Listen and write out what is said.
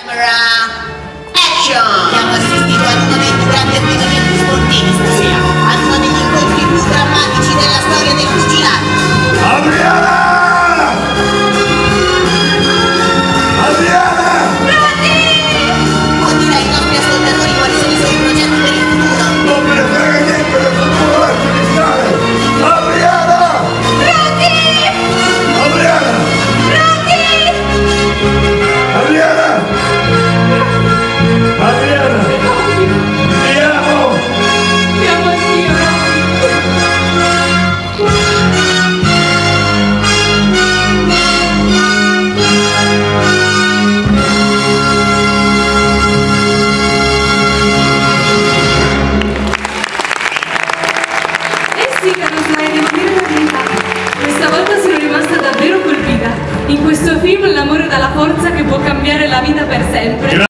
Action! Abbiamo assistito ad uno dei più grandi avvenimenti sportivi stasera, ad uno degli incontri più drammatici della storia del pugilato. Adriana! Adriana! Pronti? O dire ai nostri ascoltatori quali sono i suoi progetti per il futuro. Non me ne frega niente del futuro artificiale! Adriana! Pronti? Adriana! Pronti? Adriana! Adriana! Ti amo! Ti amo anch'io. Sì, caro Sai, devo dire la verità. Questa volta sono rimasta davvero colpita. In questo film l'amore dà la forza che può cambiare la vita per sempre.